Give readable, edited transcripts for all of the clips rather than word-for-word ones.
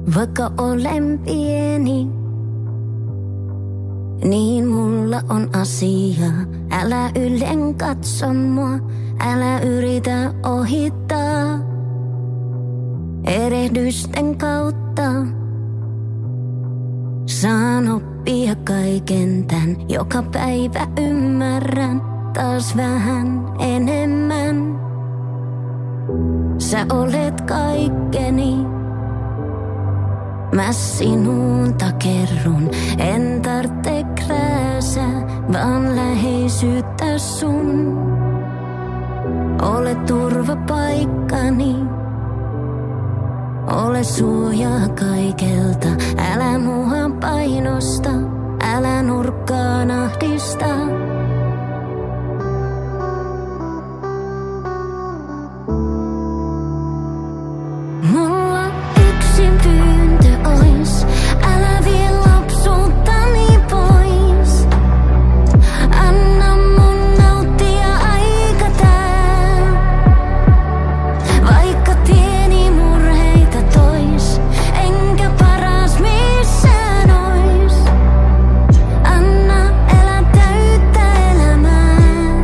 Vaikka olen pieni, niin mulla on asia. Älä ylen katso mua, älä yritä ohittaa. Erehdysten kautta saan oppia kaiken tän. Joka päivä ymmärrän taas vähän enemmän. Sä olet kaikkeni, mä sinun takerrun. En tarvitse krääsää, vaan läheisyyttä sun. Ole turvapaikkani, ole suojaa kaikelta. Älä mua painosta, älä nurkkaan ahdista. Mulla yksi pyyntö ois, älä vie lapsuuttani pois. Anna mun nauttia aika tää. Vaikka pieni murheita tois, enkä paras missään ois. Anna elää täyttä elämää.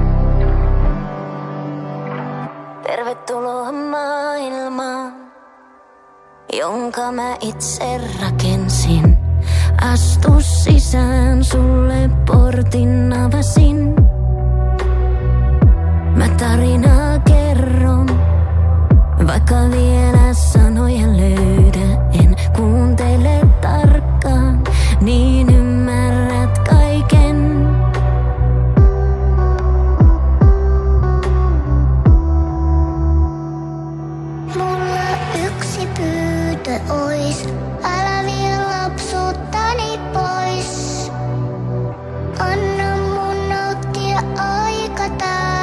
Tervetuloa maailmaan, jonka mä itse rakensin. Astu sisään, sulle portin avasin. Mä tarinaa kerron, vaikka vielä sanoja löydä. En kuuntele tarkkaan, niin ymmärrät kaiken. Mulla yksi pyyntö ois, älä vie lapsuuttani pois. Anna mun nauttia aika tää.